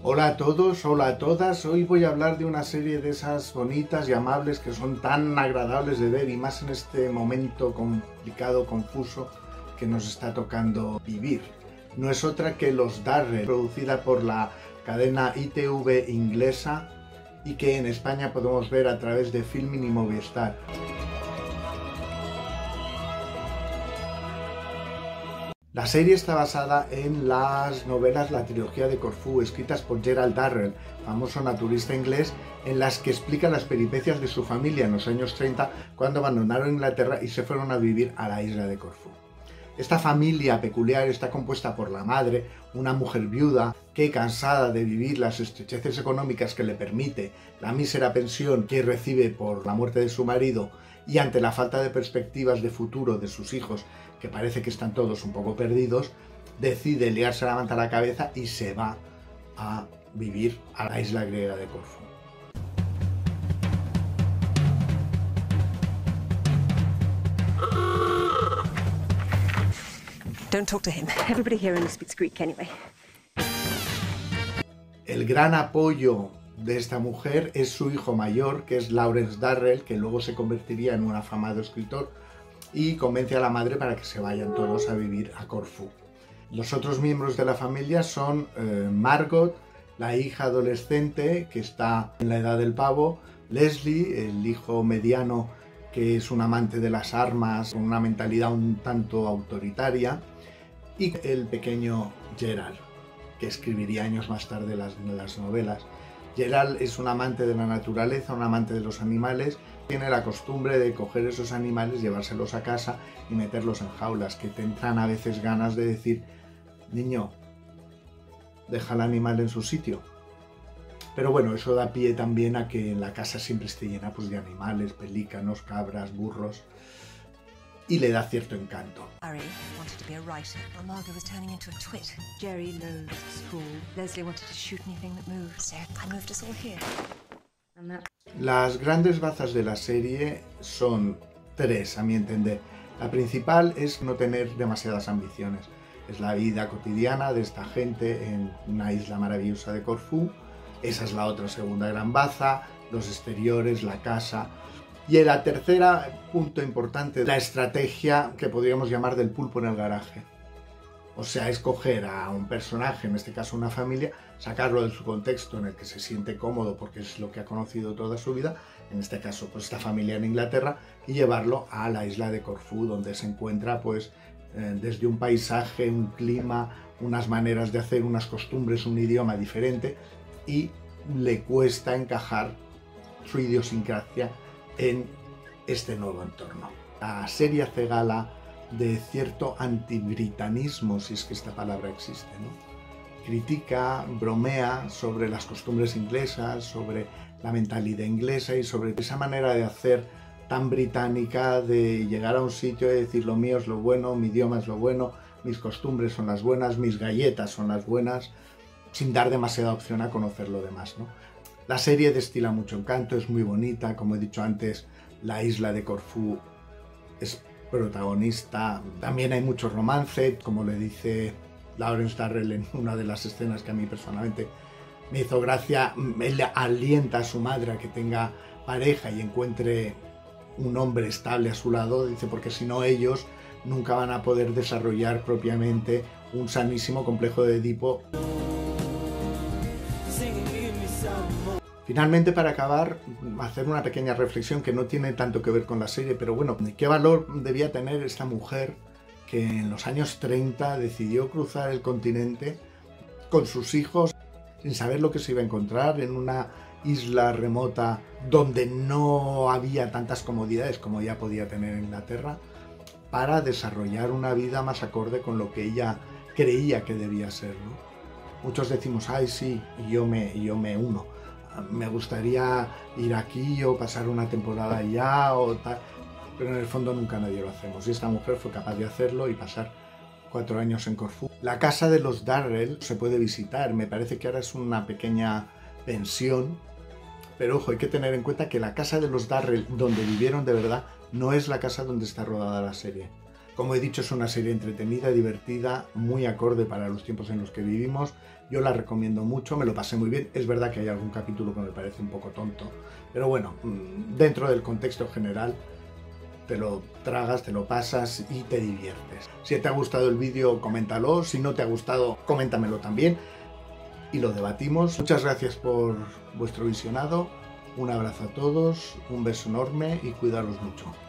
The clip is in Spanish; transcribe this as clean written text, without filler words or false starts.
Hola a todos, hola a todas. Hoy voy a hablar de una serie de esas bonitas y amables que son tan agradables de ver y más en este momento complicado, confuso que nos está tocando vivir. No es otra que Los Darrell, producida por la cadena ITV inglesa y que en España podemos ver a través de Filmin y Movistar. La serie está basada en las novelas La trilogía de Corfú, escritas por Gerald Darrell, famoso naturista inglés, en las que explica las peripecias de su familia en los años 30 cuando abandonaron Inglaterra y se fueron a vivir a la isla de Corfú. Esta familia peculiar está compuesta por la madre, una mujer viuda que, cansada de vivir las estrecheces económicas que le permite la mísera pensión que recibe por la muerte de su marido y ante la falta de perspectivas de futuro de sus hijos, que parece que están todos un poco perdidos, decide liarse la manta a la cabeza y se va a vivir a la isla griega de Corfú. Don't talk to him. Everybody here only speaks Greek anyway. El gran apoyo de esta mujer es su hijo mayor, que es Lawrence Darrell, que luego se convertiría en un afamado escritor, y convence a la madre para que se vayan todos a vivir a Corfú. Los otros miembros de la familia son Margot, la hija adolescente que está en la edad del pavo, Leslie, el hijo mediano que es un amante de las armas, con una mentalidad un tanto autoritaria, y el pequeño Gerald, que escribiría años más tarde las novelas. Gerald es un amante de la naturaleza, un amante de los animales. Tiene la costumbre de coger esos animales, llevárselos a casa y meterlos en jaulas, que te entran a veces ganas de decir: niño, deja al animal en su sitio. Pero bueno, eso da pie también a que en la casa siempre esté llena pues, de animales, pelícanos, cabras, burros, y le da cierto encanto. Harry wanted to be a writer, while Margot was turning into a twit. Jerry loathed school. Leslie wanted to shoot anything that moved, so I moved us all here. Las grandes bazas de la serie son tres, a mi entender. La principal es no tener demasiadas ambiciones. Es la vida cotidiana de esta gente en una isla maravillosa de Corfú. Esa es la otra segunda gran baza, los exteriores, la casa. Y la tercera, punto importante, la estrategia que podríamos llamar del pulpo en el garaje. O sea, escoger a un personaje, en este caso una familia, sacarlo de su contexto en el que se siente cómodo porque es lo que ha conocido toda su vida, en este caso pues esta familia en Inglaterra, y llevarlo a la isla de Corfú, donde se encuentra pues desde un paisaje, un clima, unas maneras de hacer, unas costumbres, un idioma diferente, y le cuesta encajar su idiosincrasia en este nuevo entorno. La serie hace gala de cierto antibritanismo, si es que esta palabra existe, ¿no? Critica, bromea sobre las costumbres inglesas, sobre la mentalidad inglesa y sobre esa manera de hacer tan británica de llegar a un sitio y decir: lo mío es lo bueno, mi idioma es lo bueno, mis costumbres son las buenas, mis galletas son las buenas, sin dar demasiada opción a conocer lo demás, ¿no? La serie destila mucho encanto, es muy bonita, como he dicho antes, la isla de Corfú es protagonista. También hay mucho romance, como le dice Lawrence Darrell en una de las escenas que a mí personalmente me hizo gracia. Él alienta a su madre a que tenga pareja y encuentre un hombre estable a su lado, dice, porque si no ellos nunca van a poder desarrollar propiamente un sanísimo complejo de Edipo. Finalmente, para acabar, hacer una pequeña reflexión que no tiene tanto que ver con la serie, pero bueno, ¿qué valor debía tener esta mujer que en los años 30 decidió cruzar el continente con sus hijos sin saber lo que se iba a encontrar en una isla remota donde no había tantas comodidades como ya podía tener en Inglaterra, para desarrollar una vida más acorde con lo que ella creía que debía ser, ¿no? Muchos decimos: ay sí, y yo me uno. Me gustaría ir aquí o pasar una temporada allá o tal, pero en el fondo nunca nadie lo hacemos, y esta mujer fue capaz de hacerlo y pasar 4 años en Corfú. La casa de los Darrell se puede visitar, me parece que ahora es una pequeña pensión, pero ojo, hay que tener en cuenta que la casa de los Darrell, donde vivieron de verdad, no es la casa donde está rodada la serie. Como he dicho, es una serie entretenida, divertida, muy acorde para los tiempos en los que vivimos. Yo la recomiendo mucho, me lo pasé muy bien. Es verdad que hay algún capítulo que me parece un poco tonto, pero bueno, dentro del contexto general te lo tragas, te lo pasas y te diviertes. Si te ha gustado el vídeo, coméntalo. Si no te ha gustado, coméntamelo también y lo debatimos. Muchas gracias por vuestro visionado. Un abrazo a todos, un beso enorme y cuidaros mucho.